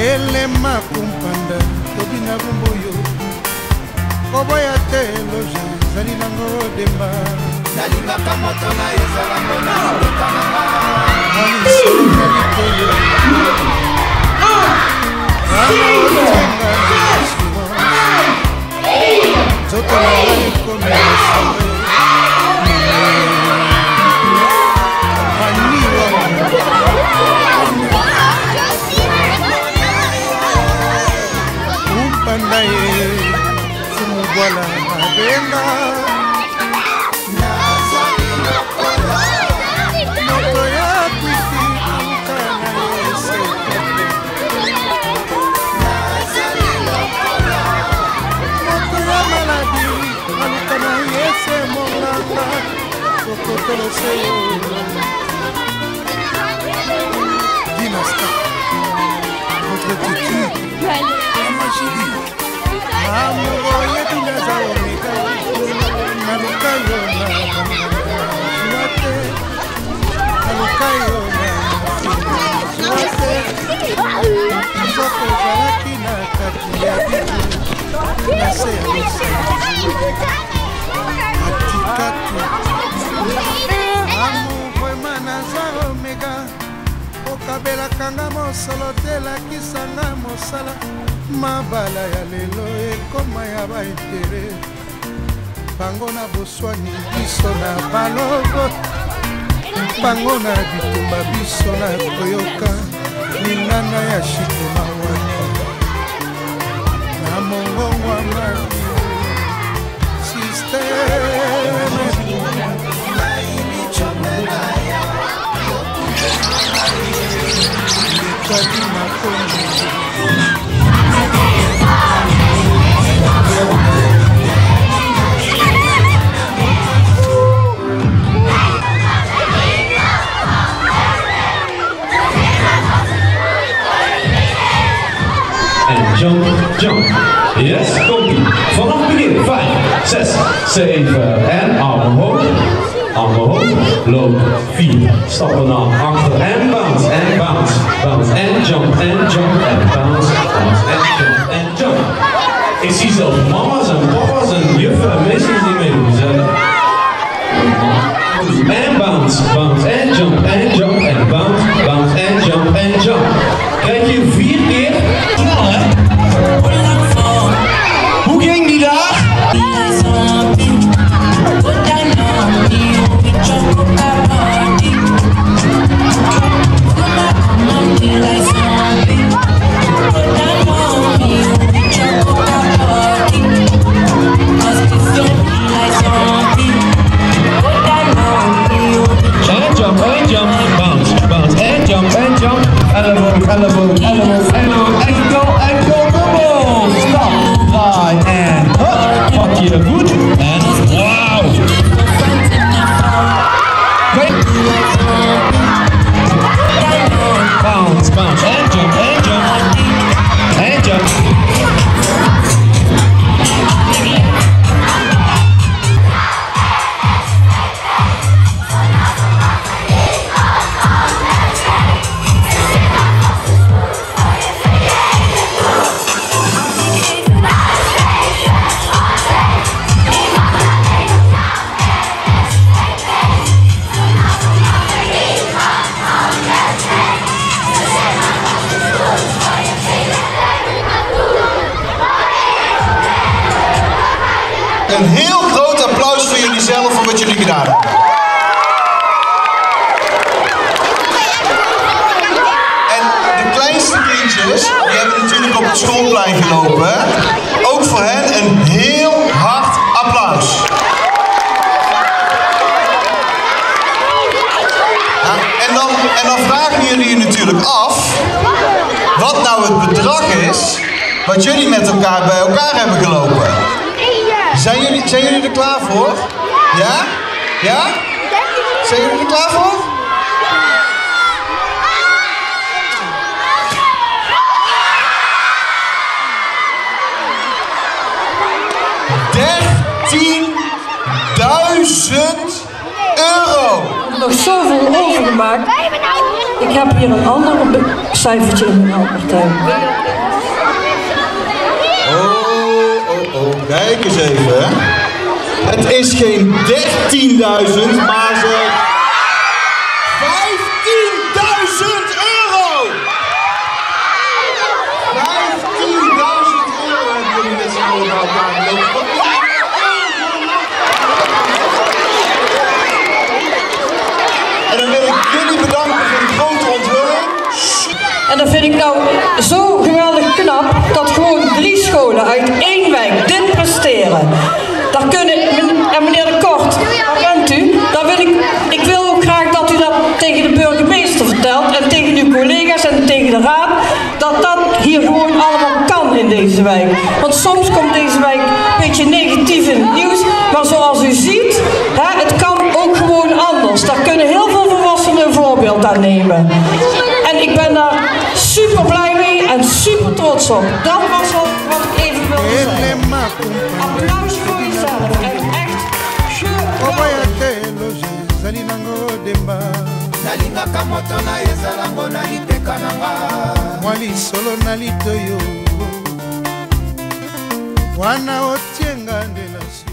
elema kumpanda tobina bomboyo koboya te loge ezali nango demba nalingaka moto na ezala mona otananga malisolo na likoyo anaotenga nzoto na ngai ekomi esambe maniwa kumpanda ye sumubwala mabenga moto ya kwiti kukana eseka moto ya maladi alukana yese monaka kokotoloseyo dinasta votre tiki amashidi amuro yedinaza omega nalukayo na juate nalukayo na juate nzoko ezalaki na kati ya bitu na se ya losango atikatu amourema naza omega okabelakanga mosolo te lakisanga mosala mabala ya lelo ekoma ya baintere bango na boswani biso na balogo bango na bitumba biso na koyoka minana ya shikumawa na mongongo amaki sisteme etwadi makomi Jump, jump. Yes, komt-ie. Vanaf het begin. 5, 6, 7 en armen hoog. Armen hoog. Loop. 4. Stappen naar achter en bounce. En bounce. Bounce en jump. En jump. En bounce. Bounce en jump. En jump. Ik zie zelfs mama's en papa's en juffen en meisjes die meedoen. En bounce. Bounce en jump. En jump. En bounce. Bounce en jump. En jump. Krijg je 4 keer. Snel hè? Hoe ging die daar? En jump, en jump, bounce, bounce, en jump, en jump, elleboog, elleboog, elleboog, elleboog, enkel, enkel, kom op, stap, draai en hop, pak je voet en wauw. Bounce, bounce, en jump, en jump, en jump. Een heel groot applaus voor jullie zelf voor wat jullie gedaan hebben. En de kleinste kindjes, die hebben natuurlijk op het schoolplein gelopen. Ook voor hen een heel hard applaus. Ja, en dan vragen jullie je natuurlijk af wat nou het bedrag is wat jullie met elkaar bij elkaar hebben gelopen. Zijn jullie er klaar voor? Ja? Ja? Zijn jullie er klaar voor? €13.000! Nog zoveel overgemaakt. Ik heb hier een ander cijfertje in mijn Albertijn. Oh. Kijk eens even. Het is geen 13.000, maar ze... 15.000 euro! 15.000 euro hebben jullie met z'n allen bij elkaar gelopen. En dan wil ik jullie bedanken voor die grote onthulling. En dat vind ik nou zo geweldig knap dat gewoon 3 scholen uit 1 wijk dit presteren. Daar kunnen, en meneer De Kort, waar bent u? Dan wil ik wil ook graag dat u dat tegen de burgemeester vertelt en tegen uw collega's en tegen de raad, dat dat hier gewoon allemaal kan in deze wijk. Want soms komt deze wijk een beetje negatief in het nieuws, maar zoals u ziet, het kan ook gewoon anders. Daar kunnen heel veel volwassenen een voorbeeld aan nemen. En ik ben daar super blij mee en super trots op. Dat was wat ik even wilde zeggen. Applaus voor jezelf. En echt nalingaka moto na ezalango na lipeka nanga mwali solo na litoyo wana otienga ndelasi